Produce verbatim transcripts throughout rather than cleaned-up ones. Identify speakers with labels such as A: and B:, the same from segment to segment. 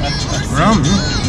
A: Rum.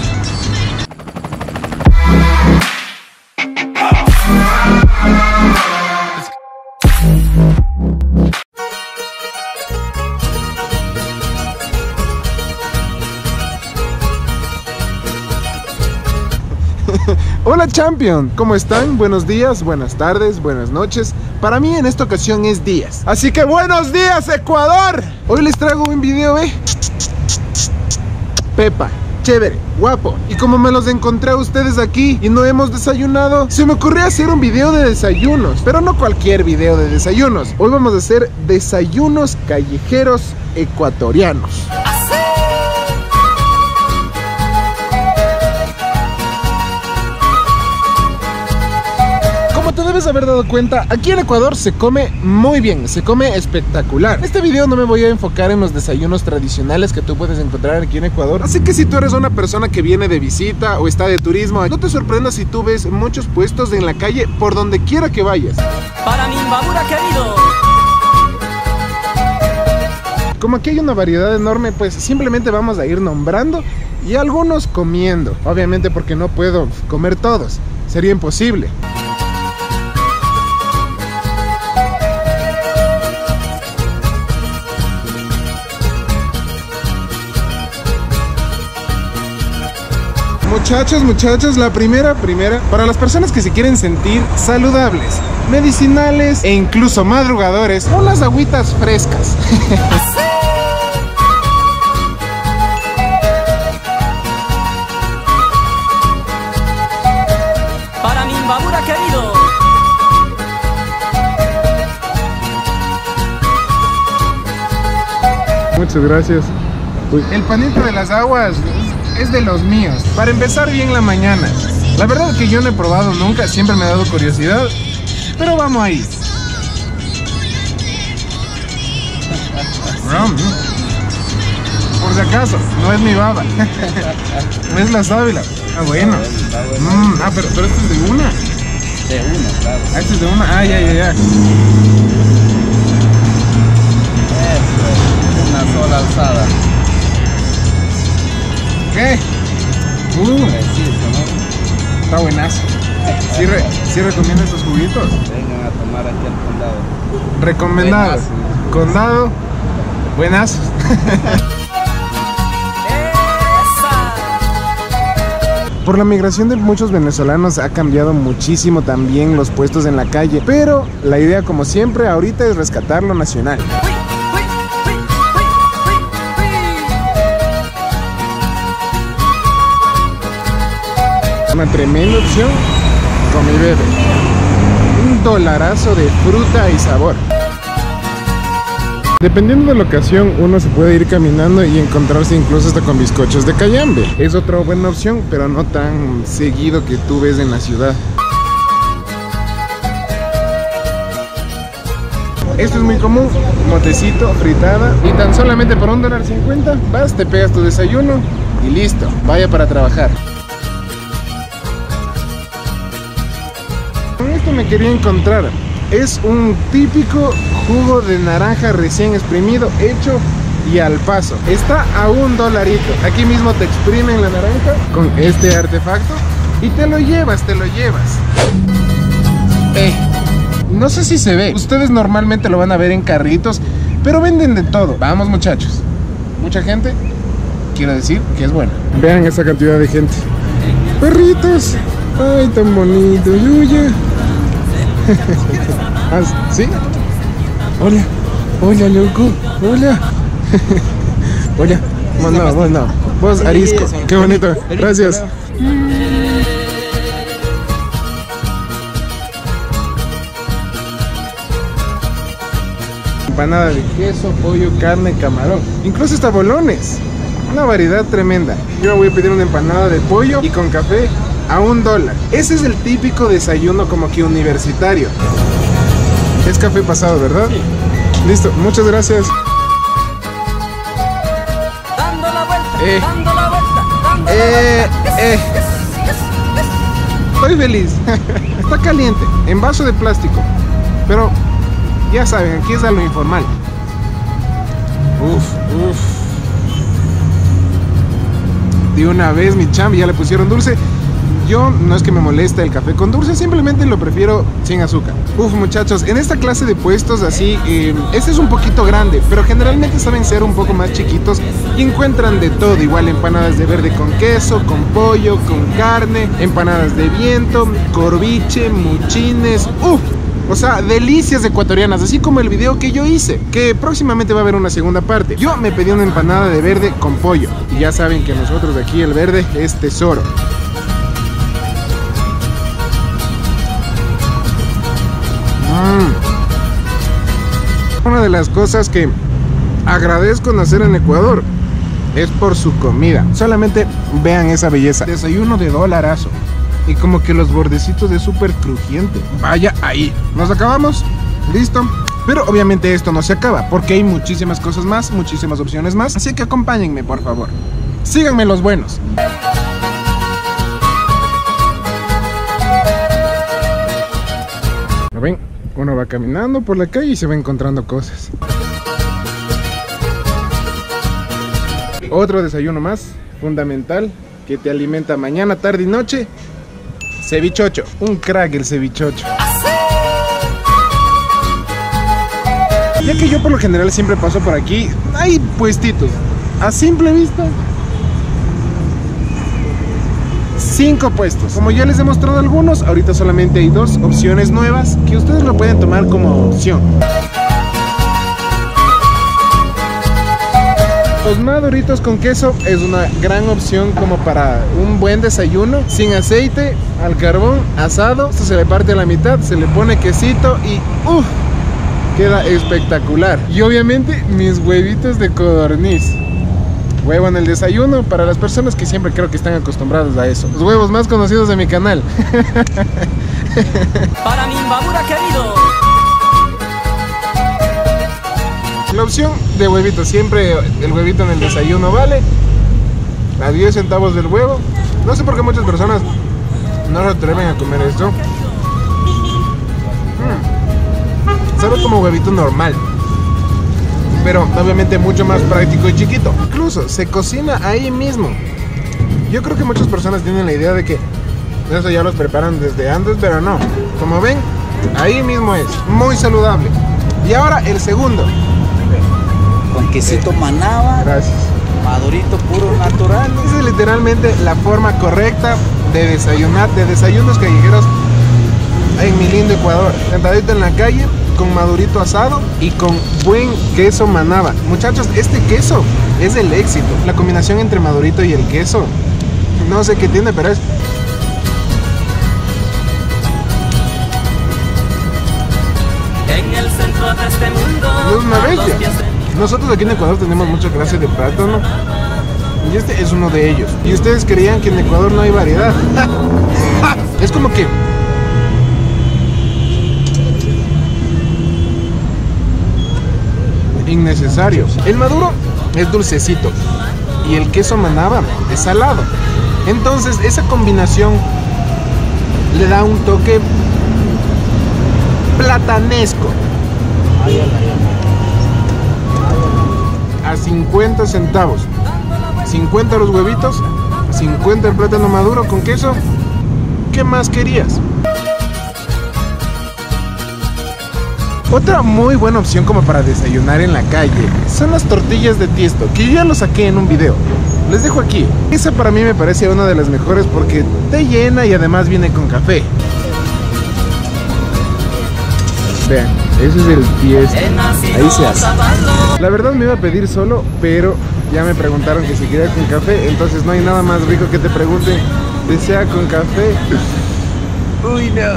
A: Hola Champion, ¿cómo están? Buenos días, buenas tardes, buenas noches. Para mí en esta ocasión es días. Así que buenos días Ecuador. Hoy les traigo un video, ¿eh? Pepa, chévere, guapo. Y como me los encontré a ustedes aquí y no hemos desayunado, se me ocurrió hacer un video de desayunos. Pero no cualquier video de desayunos. Hoy vamos a hacer desayunos callejeros ecuatorianos. Te debes haber dado cuenta, aquí en Ecuador se come muy bien, se come espectacular. En este video no me voy a enfocar en los desayunos tradicionales que tú puedes encontrar aquí en Ecuador. Así que si tú eres una persona que viene de visita o está de turismo, no te sorprendas si tú ves muchos puestos en la calle por donde quiera que vayas.
B: Para mi Imbabura querido.
A: Como aquí hay una variedad enorme, pues simplemente vamos a ir nombrando y algunos comiendo. Obviamente porque no puedo comer todos, sería imposible. Muchachos, muchachos, la primera, primera, para las personas que se quieren sentir saludables, medicinales e incluso madrugadores, unas agüitas frescas.
B: Para mi Imbabura querido.
A: Muchas gracias. Uy. El panito de las aguas es de los míos, para empezar bien la mañana. La verdad es que yo no he probado nunca, siempre me ha dado curiosidad, pero vamos ahí. Rum. Por si acaso, no es mi baba. No es la sábila. Ah, bueno. Mm, ah, pero, pero esto es de una.
C: De una, claro.
A: Ah, esto es de una. Ah, ya, ya, ya.
C: Eso es una sola alzada.
A: ¿Qué? Uh,
C: Preciso, ¿no?
A: está buenazo. ¿Sí, re, ¿Sí recomienda estos juguitos?
C: Vengan a tomar aquí al condado.
A: Recomendado.
C: Buenazo.
A: Condado. Buenazos. Por la migración de muchos venezolanos ha cambiado muchísimo también los puestos en la calle, pero la idea, como siempre, ahorita es rescatar lo nacional. Una tremenda opción con mi bebé. Un dolarazo de fruta y sabor. Dependiendo de la ocasión, uno se puede ir caminando y encontrarse incluso hasta con bizcochos de cayambe. Es otra buena opción, pero no tan seguido que tú ves en la ciudad. Esto es muy común, motecito, fritada, y tan solamente por un dólar cincuenta vas, te pegas tu desayuno y listo, vaya para trabajar. Con esto me quería encontrar. Es un típico jugo de naranja recién exprimido, hecho y al paso. Está a un dolarito. Aquí mismo te exprimen la naranja con este artefacto y te lo llevas, te lo llevas. Eh, no sé si se ve. Ustedes normalmente lo van a ver en carritos, pero venden de todo. Vamos, muchachos. Mucha gente, quiero decir que es buena. Vean esa cantidad de gente. Perritos. Ay, tan bonito. Yuya. Ah, ¿sí? Hola, hola, loco, hola. Hola, bueno, bueno, vos arisco, qué bonito, gracias. Empanada de queso, pollo, carne, camarón, incluso hasta bolones. Una variedad tremenda. Yo voy a pedir una empanada de pollo y con café a un dólar. Ese es el típico desayuno como que universitario. Es café pasado, ¿verdad? Sí. Listo, muchas gracias.
B: Dando la vuelta,
A: Eh.
B: dando la vuelta, dando
A: Eh,
B: la vuelta.
A: eh. Estoy feliz. Está caliente, en vaso de plástico. Pero ya saben, aquí es a lo informal. Uf, uf. de una vez mi champ, ya le pusieron dulce. Yo no es que me moleste el café con dulce, simplemente lo prefiero sin azúcar. Uf, muchachos, en esta clase de puestos así, eh, este es un poquito grande, pero generalmente saben ser un poco más chiquitos y encuentran de todo. Igual empanadas de verde con queso, con pollo, con carne, empanadas de viento, corviche, muchines, uf. O sea, delicias ecuatorianas, así como el video que yo hice, que próximamente va a haber una segunda parte. Yo me pedí una empanada de verde con pollo, y ya saben que nosotros de aquí el verde es tesoro. Una de las cosas que agradezco nacer en Ecuador es por su comida. Solamente vean esa belleza. Desayuno de dolarazo. Y como que los bordecitos de súper crujiente. Vaya ahí. ¿Nos acabamos? Listo. Pero obviamente esto no se acaba, porque hay muchísimas cosas más, muchísimas opciones más. Así que acompáñenme, por favor. Síganme los buenos. ¿Lo ven? Uno va caminando por la calle y se va encontrando cosas. Otro desayuno más fundamental que te alimenta mañana, tarde y noche. Cevichocho, un crack el cevichocho. Ya que yo por lo general siempre paso por aquí, hay puestitos. A simple vista, cinco puestos. Como ya les he mostrado algunos, ahorita solamente hay dos opciones nuevas que ustedes lo pueden tomar como opción. Los maduritos con queso es una gran opción como para un buen desayuno, sin aceite, al carbón, asado. Esto se le parte a la mitad, se le pone quesito y uff, queda espectacular. Y obviamente mis huevitos de codorniz. Huevo en el desayuno para las personas que siempre creo que están acostumbradas a eso. Los huevos más conocidos de mi canal.
B: Para mi Imbabura querido.
A: La opción de huevito, siempre el huevito en el desayuno vale a diez centavos del huevo. No sé por qué muchas personas no se atreven a comer esto. Mm. Sabe como huevito normal, pero obviamente mucho más práctico y chiquito. Incluso se cocina ahí mismo. Yo creo que muchas personas tienen la idea de que eso ya los preparan desde antes, pero no. Como ven, ahí mismo es. Muy saludable. Y ahora el segundo.
C: Con quesito manaba.
A: Gracias.
C: Madurito puro natural.
A: Esa es literalmente la forma correcta de desayunar, de desayunos callejeros en mi lindo Ecuador. Sentadito en la calle, con madurito asado y con buen queso manaba. Muchachos, este queso es el éxito. La combinación entre madurito y el queso, no sé qué tiene, pero es...
B: En el centro de este mundo.
A: Es una bestia. Nosotros aquí en Ecuador tenemos mucha clase de plátano y este es uno de ellos. Y ustedes creían que en Ecuador no hay variedad. Es como que... innecesario. El maduro es dulcecito y el queso manaba es salado. Entonces esa combinación le da un toque platanesco. A cincuenta centavos. cincuenta los huevitos, cincuenta el plátano maduro con queso. ¿Qué más querías? Otra muy buena opción como para desayunar en la calle son las tortillas de tiesto, que yo ya lo saqué en un video. Les dejo aquí. Esa para mí me parece una de las mejores porque te llena y además viene con café. Vean, ese es el tiesto. Ahí se hace. La verdad me iba a pedir solo, pero ya me preguntaron que si quería con café. Entonces no hay nada más rico que te pregunten, ¿desea con café? Uy, no.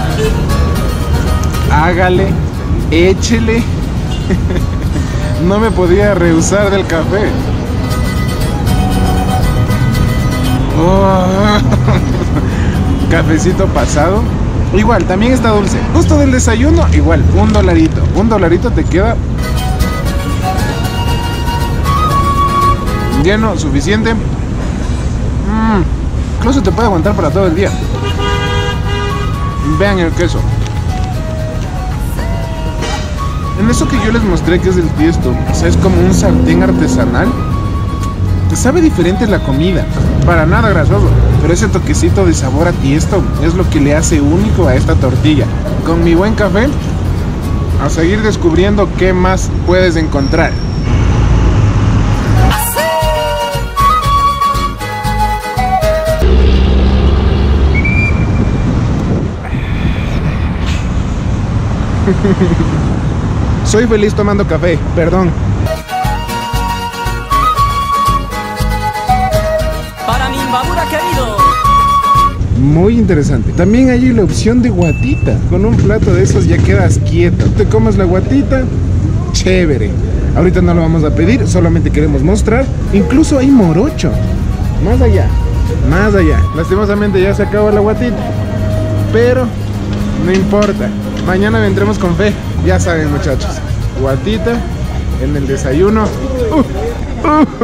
A: Hágale. Échele. No me podía rehusar del café. Oh. Cafecito pasado. Igual, también está dulce. Justo del desayuno, igual, un dolarito. Un dolarito te queda lleno, suficiente. Mm. Incluso te puede aguantar para todo el día. Vean el queso. En eso que yo les mostré que es el tiesto, o sea, es como un sartén artesanal. Sabe diferente la comida, para nada grasoso, pero ese toquecito de sabor a tiesto es lo que le hace único a esta tortilla. Con mi buen café, a seguir descubriendo qué más puedes encontrar. Soy feliz tomando café, perdón.
B: Para mi Imbabura querido.
A: Muy interesante. También hay la opción de guatita. Con un plato de esos ya quedas quieto. Te comes la guatita, chévere. Ahorita no lo vamos a pedir, solamente queremos mostrar. Incluso hay morocho. Más allá, más allá. Lastimosamente ya se acabó la guatita, pero no importa. Mañana vendremos con fe. Ya saben, muchachos, guatita en el desayuno. Uh, uh, uh,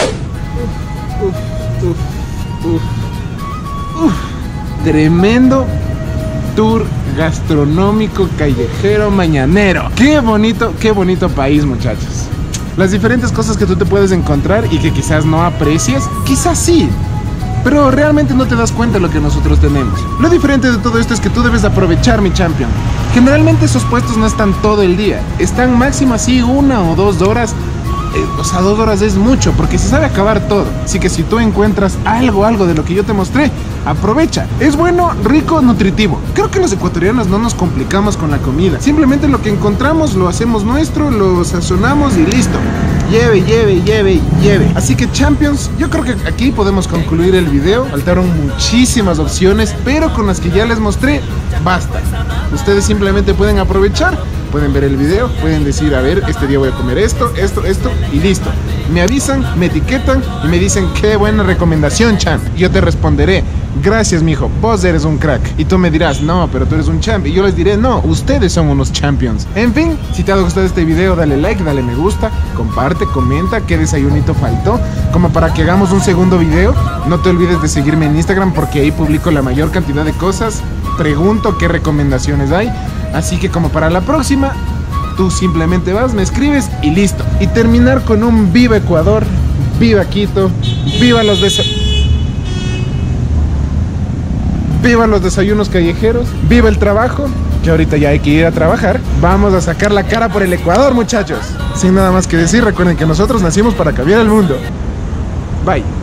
A: uh, uh, uh, uh. Tremendo tour gastronómico callejero mañanero. Qué bonito, qué bonito país, muchachos. Las diferentes cosas que tú te puedes encontrar y que quizás no aprecies, quizás sí, pero realmente no te das cuenta de lo que nosotros tenemos. Lo diferente de todo esto es que tú debes aprovechar, mi champion. Generalmente esos puestos no están todo el día, están máximo así una o dos horas. Eh, o sea, dos horas es mucho porque se sabe acabar todo. Así que si tú encuentras algo, algo de lo que yo te mostré, aprovecha. Es bueno, rico, nutritivo. Creo que los ecuatorianos no nos complicamos con la comida. Simplemente lo que encontramos lo hacemos nuestro, lo sazonamos y listo. Lleve, lleve, lleve, lleve. Así que, champions, yo creo que aquí podemos concluir el video. Faltaron muchísimas opciones, pero con las que ya les mostré, basta. Ustedes simplemente pueden aprovechar, pueden ver el video, pueden decir, a ver, este día voy a comer esto, esto, esto, y listo. Me avisan, me etiquetan y me dicen, qué buena recomendación, champ. Yo te responderé, gracias, mijo, vos eres un crack. Y tú me dirás, no, pero tú eres un champ. Y yo les diré, no, ustedes son unos champions. En fin, si te ha gustado este video, dale like, dale me gusta, comparte, comenta qué desayunito faltó, como para que hagamos un segundo video. No te olvides de seguirme en Instagram porque ahí publico la mayor cantidad de cosas. Pregunto qué recomendaciones hay. Así que como para la próxima, tú simplemente vas, me escribes y listo. Y terminar con un viva Ecuador, viva Quito, viva los desayunos. Viva los desayunos callejeros, viva el trabajo, que ahorita ya hay que ir a trabajar. Vamos a sacar la cara por el Ecuador, muchachos. Sin nada más que decir, recuerden que nosotros nacimos para cambiar el mundo. Bye.